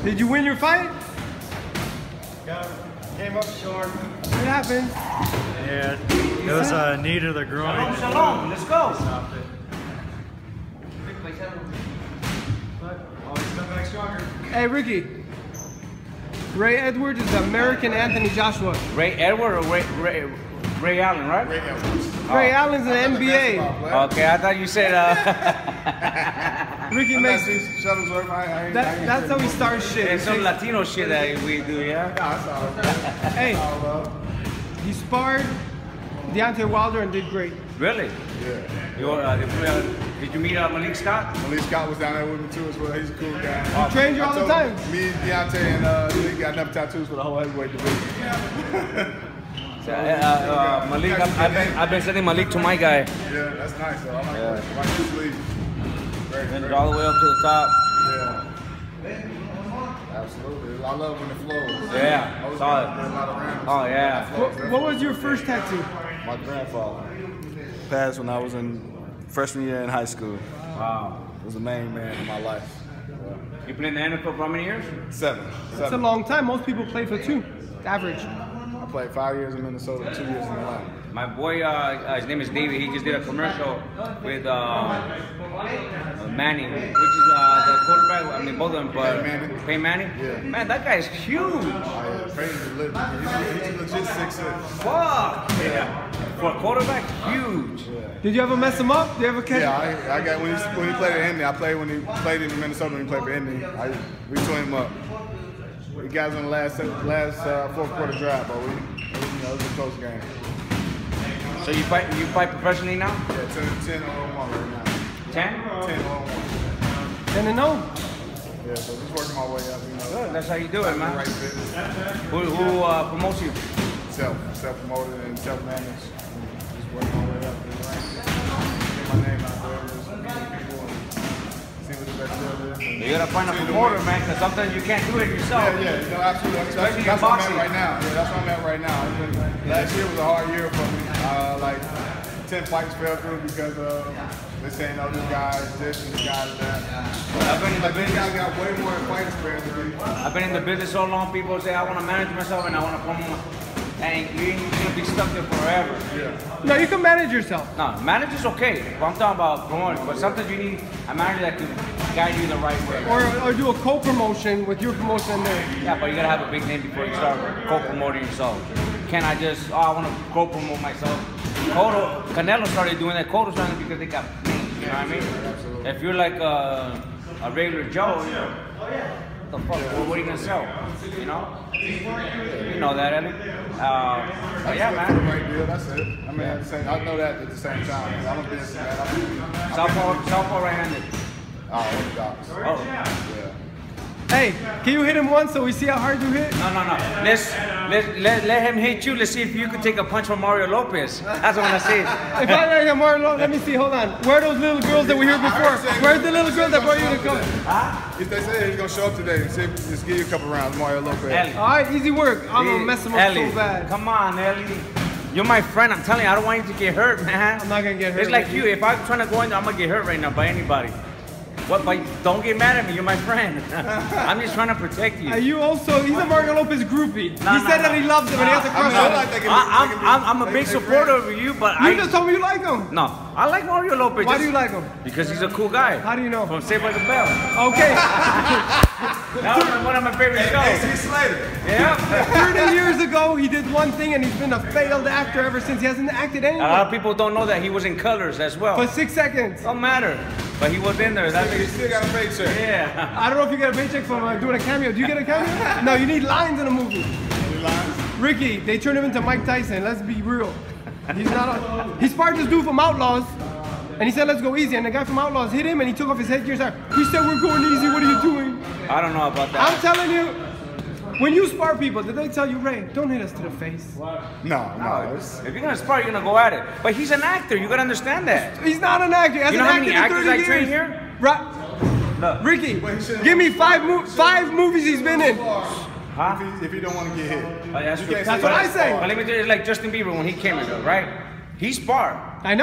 Did you win your fight? Came up short. What happened? Yeah, it was a knee to the groin. Shalom, let's go. Stopped it. But always come back stronger. Hey, Ricky. Ray Edwards is the American Anthony Joshua. Ray Edward or Ray Allen, right? Ray Edwards. Ray Allen's in the NBA. Okay, I thought you said Ricky makes. Shuttlesworth. That's how he starts shit. it's some Latino shit that we do, yeah? Hey, he sparred Deontay Wilder and did great. Really? Yeah. Did you meet Malik Scott? Malik Scott was down there with me too as well. He's a cool guy. He trained you all the time. Me, Deontay, and Malik got enough tattoos for the whole heavyweight division. Malik, I've been sending Malik to my guy. Yeah, that's nice though. I like his sleeve. Great. All the way up to the top. Yeah. Absolutely. I love when it flows. Yeah, solid. Oh, yeah. What was your first tattoo? My grandfather passed when I was in freshman year in high school. Wow. He was the main man in my life. You played in the NFL for how many years? Seven. It's a long time. Most people play for 2, average. I played 5 years in Minnesota, 2 years in Atlanta. My boy, his name is David. He just did a commercial with Manning, which is the quarterback. I mean, both of them, but Peyton Manning. Yeah. Man, that guy is huge. Oh, yeah. Peyton's he's legit 6'6". Fuck. Yeah. For a quarterback, huge. Did you ever mess him up? Did you ever catch him? Yeah, I got when he played at Indy. I played when he played in Minnesota when he played for Indy. We tore him up. We got us in the last fourth quarter drive, but it was a close game. So you fight professionally now? Yeah, 10-1 right now. 10? 10-1. 10-0. Yeah, so just working my way up. Good, that's how you do it, man. Right fit. Who promotes you? Self-promoted and self-managed. Just working my way up. Get my name out there. Just meet people and see what the best deal is. You gotta find a promoter, man, because sometimes you can't do it yourself. Yeah, absolutely. That's what I'm at right now. Yeah, that's what I'm at right now. Last year was a hard year for me. Like 10 fights fell through because they saying, oh, this guy is this and this guy is that. I've been in the business. I got way more fight experience than me. I've been in the business so long. People say I want to manage myself and I want to promote. And you're gonna be stuck there forever. Yeah. No, you can manage yourself. No, manager's okay. But I'm talking about promoting. But sometimes you need a manager that can guide you the right way. Or do a co-promotion with your promotion in there. Yeah, but you gotta have a big name before you start co-promoting yourself. Can I just, I want to co-promote myself? Canelo started doing that. Cotto started because they got names, you know what I mean? Absolutely. If you're like a regular Joe, what the fuck, what are you gonna sell? You know? You know that, Ellie? But yeah, man. Right deal, that's it. I mean, I know that at the same time. I'm a businessman. Southpaw right-handed. Oh, docs. Oh. Yeah. Hey, can you hit him once so we see how hard you hit? No. Let him hit you. Let's see if you can take a punch from Mario Lopez. That's what I say. If I get Mario Lopez, let me see. Hold on. Where are those little girls that were here before? Where's the little girl that brought you to come? If they say he's gonna show up today, just give you a couple rounds, Mario Lopez. Ellie. All right, easy work. I'm gonna mess him up Ellie, so bad. Come on, Ellie. You're my friend. I'm telling you, I don't want you to get hurt, man. I'm not gonna get hurt. It's like you. If I'm trying to go in there, I'm gonna get hurt right now by anybody. What? But don't get mad at me. You're my friend. I'm just trying to protect you. You also, he's a Mario Lopez groupie. He said that he loves him and he has a crush on him. I'm a big supporter of you, but You just told me you like him. No, I like Mario Lopez. Why do you like him? Because he's a cool guy. How do you know? From Saved by the Bell. Okay. That was one of my favorite shows. Slater. Yeah. 30 years ago, he did one thing and he's been a failed actor ever since. He hasn't acted A anymore. lot of people don't know that he was in Colors as well. For 6 seconds. Don't matter. But he was in there. He still got a paycheck. Yeah. I don't know if you get a paycheck from doing a cameo. Do you get a cameo? No, you need lines in a movie. Ricky, they turned him into Mike Tyson. Let's be real. He's not. He sparred this dude from Outlaws, and he said, "Let's go easy." And the guy from Outlaws hit him, and he took off his headgear. He said, "We're going easy. What are you doing?" I don't know about that. I'm telling you. When you spar people, did they tell you, Ray, don't hit us to the face? No. If you're gonna spar, you're gonna go at it. But he's an actor. You gotta understand that. He's not an actor. You know how many actors I train here? Right. Ricky, give me five movies he's been in. Huh? If you don't want to get hit. That's true. That's what I say. But let me tell you, it's like Justin Bieber when he came in, right? He sparred. I know.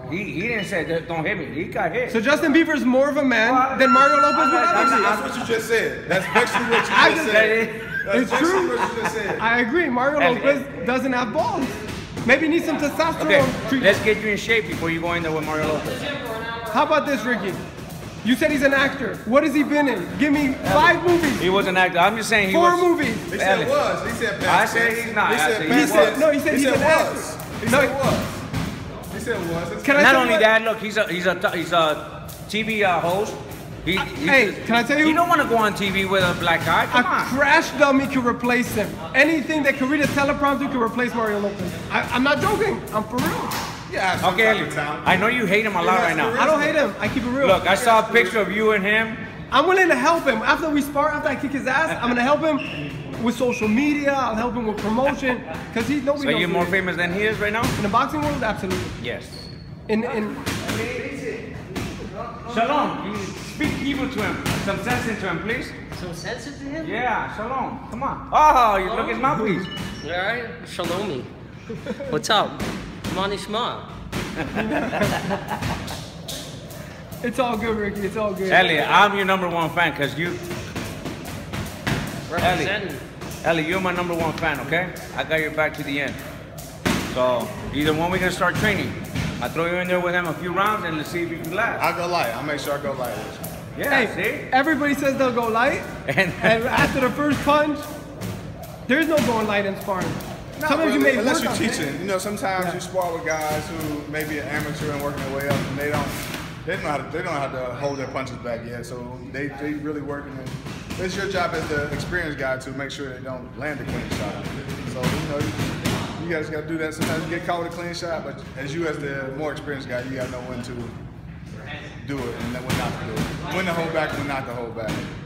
He didn't say don't hit me. He got hit. So Justin Bieber's more of a man than Mario Lopez would ever be. That's what you just said. That's basically what you just said. That's It's true. what you just said. I agree. Mario Lopez doesn't have balls. Maybe needs some testosterone. Okay, treatment. let's get you in shape before you go in there with Mario Lopez. How about this, Ricky? You said he's an actor. What has he been in? Give me 5 movies. He was an actor. I'm just saying he 4 was. movies. He said it was. He said I past said tense. he's not. He I said said past he tense. No, he said he's an was. actor. He No, said was. He said was. Can I Not tell only you that, look, he's a TV host. Hey, can I tell you? You don't want to go on TV with a black guy. Come A on. crash dummy could replace him. Anything that could read a teleprompter could replace Mario Lopez. I'm not joking. I'm for real. Yeah. Okay, Ellie, I know you hate him a lot right now. I don't hate him. I keep it real. Look, I saw a picture of you and him. I'm willing to help him. After we spar, after I kick his ass, I'm gonna help him with social media. I'll help him with promotion. Because nobody So knows you're who more he is. famous than he is right now? In the boxing world, absolutely. Yes. In Shalom, you speak Hebrew to him. Some sense into him, please. Some sense to him? Yeah, shalom. Come on. Oh, you look his mouthpiece. Alright, shalomi. What's up? Manishma. it's all good, Ricky. It's all good. Elliot, I'm your #1 fan because you. Representing. Ellie, you're my #1 fan, okay? I got your back to the end. So, either when we're going to start training. I throw you in there with him a few rounds and let's see if you can last. I'll go light. I'll make sure I go light with you. Yeah, Hey, see? everybody says they'll go light, and after the first punch, there's no going light in sparring. Not Sometimes really, you may unless work you're on teaching. it. You know, sometimes you spar with guys who may be an amateur and working their way up, and they don't know how to hold their punches back yet. So they really working. And it's your job as the experienced guy to make sure they don't land a clean shot. So you guys got to do that. Sometimes you get caught with a clean shot, but as the more experienced guy, you got to know when to do it and when not to do it. When to hold back and when not to hold back.